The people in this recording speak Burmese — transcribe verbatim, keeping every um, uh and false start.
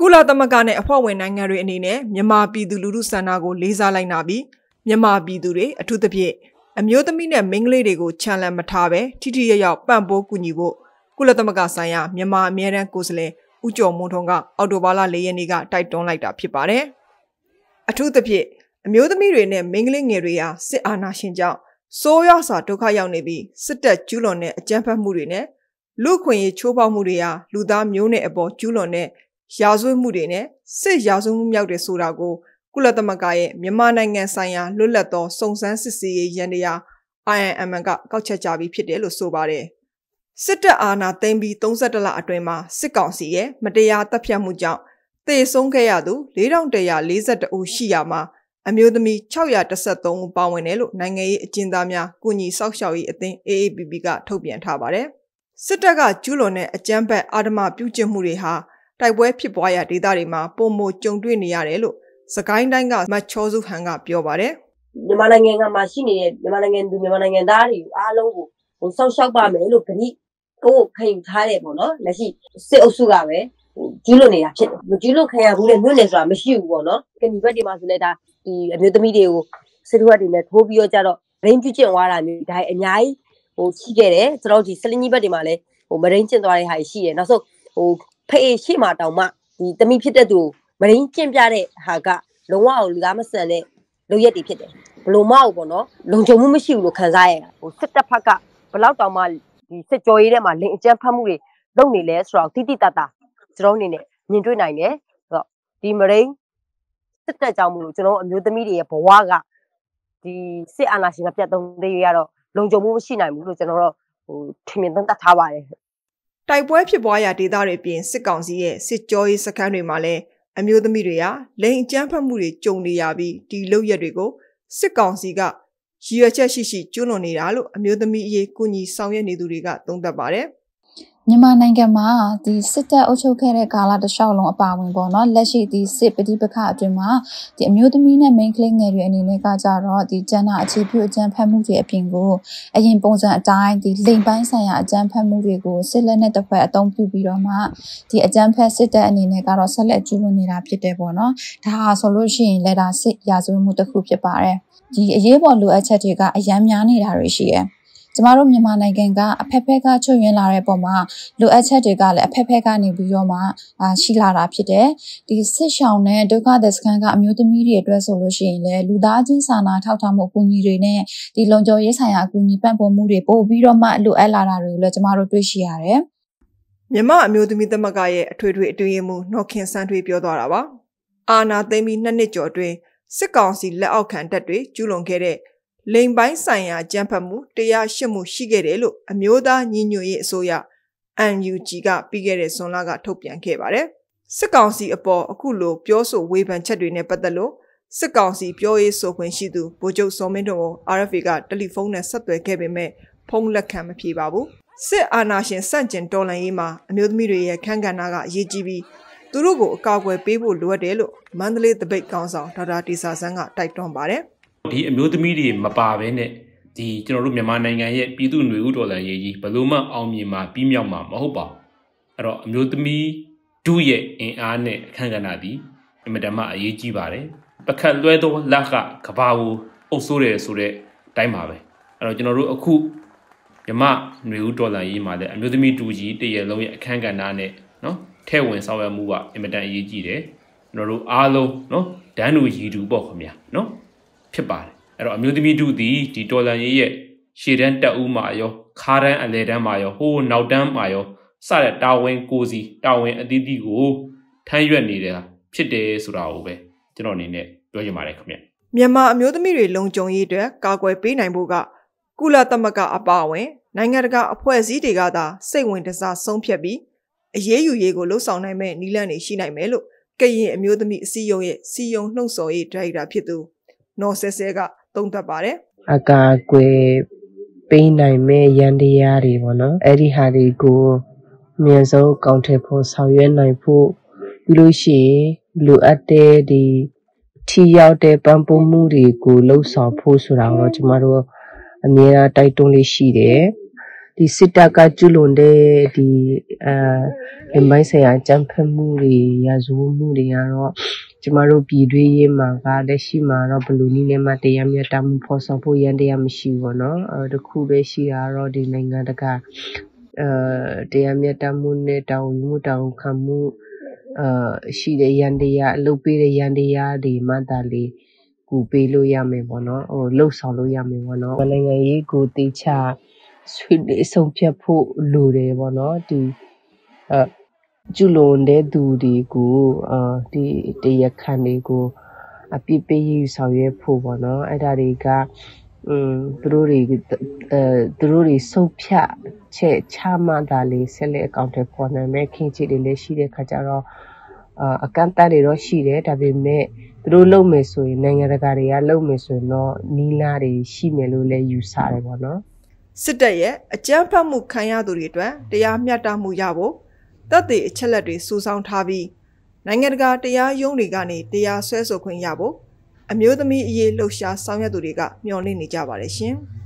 ကုလသမဂ္ဂနဲ့အဖွဲ့ဝင်နိုင်ငံတွေအနေနဲ့မြန်မာပြည်သူလူထုဆန္ဒကိုလေးစားလိုက်နာပြီးမြန်မာပြည်သူတွေအထူးသဖြင့်အမျိုးသမီးနဲ့မိန်းကလေးတွေကိုခြံလန့်မထားပဲထိထိရရောက်ပံ့ပိုးကူညီဖို့ကုလသမဂ္ဂဆိုင်ရာမြန်မာအမြဲတမ်းကိုယ်စားလှယ်ဦးကျော်မွန်းထွန်းကအောက်တိုဘာလ၄ရက်နေ့ကတိုက်တွန်းလိုက်တာဖြစ်ပါတယ်။အထူးသဖြင့်အမျိုးသမီးတွေနဲ့မိန်းကလေးငယ်တွေဟာစစ်အာဏာရှင်ကြောင့်စိုးရွားစွာဒုက္ခရောက်နေပြီးစစ်တပ်ကျူးလွန်တဲ့အကြမ်းဖက်မှုတွေနဲ့လူခွင့်ရေးချိုးဖောက်မှုတွေဟာလူသားမျိုးနွယ်အပေါ်ကျူးလွန်တဲ့ရာဇဝတ်မှုတွေနဲ့စစ်ရာဇဝတ်မှုမြောက်တယ်ဆိုတာကိုကုလသမဂ္ဂရဲ့မြန်မာနိုင်ငံဆိုင်ရာလွတ်လပ်သောစုံစမ်းစစ်ဆေးရေးရန်တရား I I M ကကောက်ချက်ကြပြီးဖြစ်တယ်လို့ဆိုပါတယ်။စစ်တပ်အာဏာသိမ်းပြီး၃၁လအတွင်းမှာစစ်ကောင်စီရဲ့မတရားတပ်ဖြတ်မှုကြောင့်သေဆုံးခဲ့ရသူ၄၁၄၁ဦးရှိရာမှာအမျိုးသမီး၆၁၃ဦးပါဝင်တယ်လို့နိုင်ငံရေးအကျဉ်းသားများကုညီစောင့်ရှောက်ရေးအသင်း A A P P ကထုတ်ပြန်ထားပါတယ်။စစ်တပ်ကကျူးလွန်တဲ့အကြမ်းဖက်အာဓမ္မပြုကျင့်မှုတွေဟာတိုက်ပွဲဖြစ်ပွားရာဒေသတွေမှာပုံမိုကြုံတွေ့နေရတယ်လို့စကိုင်းတိုင်းကမတ်ချောစုဟန်ကပြောပါတယ်။မြန်မာနိုင်ငံကမှာရှိနေတဲ့မြန်မာနိုင်ငံသူမြန်မာနိုင်ငံသားတွေအားလုံးကိုဟိုစောင့်ရှောက်ပါမယ်လို့ခရီးကိုခံယူထားတယ်ပေါ့နော်။လက်ရှိစစ်အုပ်စုကပဲဟိုကျူးလွန်နေတာဖြစ်တယ်။မကျူးလွန်ခံရဘူးလေမြို့နယ်ဆိုတာမရှိဘူးပေါ့နော်။ကဏီဘက်တွေမှာဆိုလဲဒါဒီအမျိုးသမီးတွေကိုစစ်တပ်တွေနဲ့ထိုးပြီးတော့ကြတော့မရင်းပြုကျင့်သွားတာမျိုးဒါအများကြီးဟိုရှိခဲ့တယ်။ကျွန်တော်ဒီစလင်းကြီးဘက်တွေမှာလည်းဟိုမရင်းကျင့်သွားတဲ့ဟာရှိတယ်။နောက်ဆုံးဟိုဖေးရှိမှတောင်မှဒီတမိဖြစ်တဲ့သူမရင်းကျင့်ပြတဲ့ဟာကလုံးဝလူသားမဆန်တဲ့လုပ်ရက်တွေဖြစ်တယ်ဘလို့မဟုတ်ပေါ့နော်လုံခြုံမှုမရှိဘူးလို့ခံစားရတာဟိုစစ်တပ်ဖက်ကဘလောက်တောင်မှဒီစစ်ကြောရေးထဲမှာလင်အကျန်းဖတ်မှုတွေလုပ်နေလဲဆိုတော့တိတိတတ်တာကျွန်တော်အနေနဲ့မြင်တွေ့နိုင်တယ်ဆိုတော့ဒီမရင်းစစ်တပ်ကြောင့်မလို့ကျွန်တော်အမျိုးသမီးတွေရဲ့ဘဝကဒီစစ်အာဏာရှင်ကပြတ်သုံးသေးရတော့လုံခြုံမှုမရှိနိုင်ဘူးလို့ကျွန်တော်တို့ဟိုထင်မြင်သုံးသပ်ထားပါတယ်တိုက်ပွဲဖြစ်ပွားရာဒေသတွေပြင်စစ်ကောင်စီရဲ့စစ်ကြောရေးစခန်းတွေမှာလည်းအမျိုးသမီးတွေဟာလိင်အကြမ်းဖက်မှုတွေကြုံနေရပြီးဒီလုပ်ရက်တွေကိုစစ်ကောင်စီကရည်ရွယ်ချက်ရှိရှိကျူးလွန်နေတာလို့အမျိုးသမီးအရေးကုညီဆောင်ရွက်နေသူတွေကသုံးသပ်ပါတယ်မြန်မာနိုင်ငံမှာဒီစစ်တပ်အုပ်ချုပ်ခဲ့တဲ့ကာလတစ်လျှောက်လုံးအပါဝင်ပေါ့နော်လက်ရှိဒီစစ်ပဋိပက္ခအတွင်းမှာဒီအမျိုးသမီးနဲ့မိန်းကလေးငယ်တွေအနေနဲ့ကကြတော့ဒီကျန်းနာအခြေပြုအကြမ်းဖက်မှုတွေအပြင်ကိုအရင်ပုံစံအတိုင်းဒီလိမ်ပိုင်းဆိုင်ရာအကြမ်းဖက်မှုတွေကိုစစ်လက်နဲ့တစ်ဖွဲ့အသုံးပြုပြီးတော့မှဒီအကြမ်းဖက်စစ်တပ်အနေနဲ့ကတော့ဆက်လက်ကျူးလွန်နေတာဖြစ်တယ်ပေါ့နော်ဒါဟာဆိုလို့ရှိရင်လည်းဒါစစ်ရာဇဝတ်မှုတစ်ခုဖြစ်ပါတယ်ဒီအရေးပေါ်လိုအပ်ချက်တွေကအများများနေတာတွေရှိတယ်ကျမတို့မြန်မာနိုင်ငံကအဖက်ဖက်ကချုပ်ရင်းလာတဲ့ပုံမှာလိုအပ်ချက်တွေကလည်းအဖက်ဖက်ကနေပြီးတော့မှအာရှိလာတာဖြစ်တယ်ဒီစစ်ရှောင်နဲ့ဒုက္ခသည်စခန်းကအမျိုးသမီးတွေအတွက်ဆိုလို့ရှိရင်လည်းလူသားချင်းစာနာထောက်ထားမှုအကူအညီတွေနဲ့ဒီလုံခြုံရေးဆိုင်ရာအကူအညီပံ့ပိုးမှုတွေပို့ပြီးတော့မှလိုအပ်လာတာတွေကိုလည်းကျမတို့တွေ့ရှိရတယ်မြန်မာအမျိုးသမီးသမဂ္ဂရဲ့အထွေထွေအတွင်းရေးမှူးနော်ခင်စန်းထွေးပြောသွားတာပါအာနာသိမ့်ပြီးနှစ်နှစ်ကျော်အတွင်းစစ်ကောင်စီလက်အောက်ခံတပ်တွေကျူးလွန်ခဲ့တဲ့လိမ်ပိုင်းဆိုင်ရာကြမ်းဖက်မှုတရားရှိမှုရှိခဲ့တယ်လို့အမျိုးသားညီညွတ်ရေးအစိုးရ N U G ကပြီးခဲ့တဲ့ဇွန်လကထုတ်ပြန်ခဲ့ပါတယ်။စစ်ကောင်စီအပေါ်အခုလိုပြောဆိုဝေဖန်ချက်တွေနဲ့ပတ်သက်လို့စစ်ကောင်စီပြောရေးဆိုခွင့်ရှိသူဗိုလ်ချုပ်စောမင်းထွန်းကို R F A ကတယ်လီဖုန်းနဲ့ဆက်သွယ်ခဲ့ပေမဲ့ဖုန်းလက်ခံမဖြေပါဘူး။စစ်အာဏာရှင်စန့်ကျင်တော်လှန်ရေးမှာအမျိုးသမီးတွေရဲ့ခန့်ကဏ္ဍကအရေးကြီးပြီးသူတို့ကိုအကာအကွယ်ပေးဖို့လိုအပ်တယ်လို့မန္တလေးတပိတ်ကောင်ဆောင်ဒေါက်တာတီဆာဆန်းကတိုက်တွန်းပါတယ်ဒီအမျိုးသမီးတွေမပါဘဲနဲ့ဒီကျွန်တော်တို့မြန်မာနိုင်ငံရဲ့ပြည်သူ့ຫນွေဥတော်လှန်ရေးကြီးဘယ်လိုမှအောင်မြင်မှာပြီးမြောက်မှာမဟုတ်ပါဘူးအဲ့တော့အမျိုးသမီးဒုရဲ့အင်အားနဲ့အခန့်ကဏ္ဍသည်အင်မတန်မှအရေးကြီးပါတယ်ပကတ်လွဲသောလက်ကကဘာကိုအုပ်ဆိုးတယ်ဆိုတဲ့အတိုင်းပါပဲအဲ့တော့ကျွန်တော်တို့အခုမြမຫນွေဥတော်လှန်ရေးမှာလည်းအမျိုးသမီးဒုကြီးတရလုံးရဲ့အခန့်ကဏ္ဍနဲ့နော်ထဲဝင်ဆောင်ရွက်မှုကအင်မတန်အရေးကြီးတယ်ကျွန်တော်တို့အားလုံးနော်ဒန်းတူရည်တူပေါ့ခင်ဗျာနော်ဖြစ်ပါတယ်အဲ့တော့အမျိုးသမီးတို့သည်ဒီတော်လန်ရေးရဲ့ရှေ့တန်းတက်ဦးမှာရောခါးတန်းအလဲတန်းမှာရောဟိုးနောက်တန်းမှာရောစတဲ့တာဝန်ကိုစီတာဝန်အသီးသီးကိုထမ်းရွက်နေတာဖြစ်တယ်ဆိုတာကိုပဲကျွန်တော်အနေနဲ့ပြောချင်ပါတယ်ခင်ဗျမြန်မာအမျိုးသမီးတွေလုံခြုံရေးအတွက်ကာကွယ်ပေးနိုင်ဖို့ကကုလသမဂ္ဂအပါအဝင်နိုင်ငံတကာအဖွဲ့အစည်းတွေကသာစိတ်ဝင်စားဆုံးဖြတ်ပြီးအရေးယူရေးကိုလှုံ့ဆော်နိုင်မဲ့နည်းလမ်းတွေရှိနိုင်မယ်လို့ကရင်အမျိုးသမီးအစည်းအရုံးရဲ့စီယုံနှုတ်ဆော်ရေးဒါရိုက်တာဖြစ်သူနော်ဆဲဆဲကသုံးသပ်ပါတယ်အကာအကွယ်ပေးနိုင်မဲ့ရန်တရားတွေပေါ့နော်အဲ့ဒီဟာတွေကိုအမြဲဆုံးအကောင့်ထဲဖို့ဆောင်ရွက်နိုင်ဖို့ပြီးလို့ရှိရင်လိုအပ်တဲ့ဒီထိရောက်တဲ့ပံ့ပိုးမှုတွေကိုလှုပ်ဆောင်ဖို့ဆိုတာတော့ကျမတို့အမြဲတမ်းတိုက်တွန်းလေးရှိတယ်ဒီစစ်တပ်ကကျူးလွန်တဲ့ဒီအဲမိုင်းဆိုင်ရာကြမ်းဖက်မှုတွေရာဇဝတ်မှုတွေကတော့ကျမတို့ပြည်တွင်းရေးမှာကလက်ရှိမှာတော့ဘလူနည်းနဲ့မှတရားမျှတမှုဖော်ဆောင်ဖို့ရန်တရားမရှိဘူးပေါ့နော်အဲတခုပဲရှိတာတော့ဒီနိုင်ငံတကာအဲတရားမျှတမှုနဲ့တောင်းမှုတောင်းခံမှုအဲရှိတဲ့ရန်တရားအလုပ်ပေးတဲ့ရန်တရားတွေမှသာလေကူပေးလို့ရမယ်ပေါ့နော်ဟိုလှုပ်ဆောင်လို့ရမယ်ပေါ့နော်နိုင်ငံရေးကိုတေချာဆွေးနွေးဆုံးဖြတ်ဖို့လိုတယ်ပေါ့နော်ဒီအဲကျူလွန်တဲ့သူတွေကိုအာဒီတရားခံတွေကိုအပြစ်ပေးယူဆောင်ရွက်ဖို့ပေါ့နော်အဲ့ဒါတွေကอืมသူတို့တွေအဲသူတို့တွေဆုံးဖြတ်ချက်ချမှသာလေဆက်လက်အကောင့်တွေပေါ်နိုင်မဲ့ခင်ချစ်တွေလည်းရှိတဲ့ခါကျတော့အာအကန့်အသတ်တွေတော့ရှိတယ်ဒါပေမဲ့သူတို့လုပ်မယ်ဆိုရင်နိုင်ငံတကာတွေကလုပ်မယ်ဆိုရင်တော့နီးလာတွေရှိမယ်လို့လည်းယူဆတယ်ပေါ့နော်စစ်တပ်ရဲ့အကြမ်းဖက်မှုခံရသူတွေအတွက်တရားမျှတမှုရဖို့တပ်တွေအချက်လက်တွေစုဆောင်းထားပြီးနိုင်ငံတကာတရားရုံးတွေကနေတရားစွဲဆိုခွင့်ရဖို့အမျိုးသမီးအရေးလှုပ်ရှားဆောင်ရွက်သူတွေကမျှော်လင့်နေကြပါတယ်ရှင်။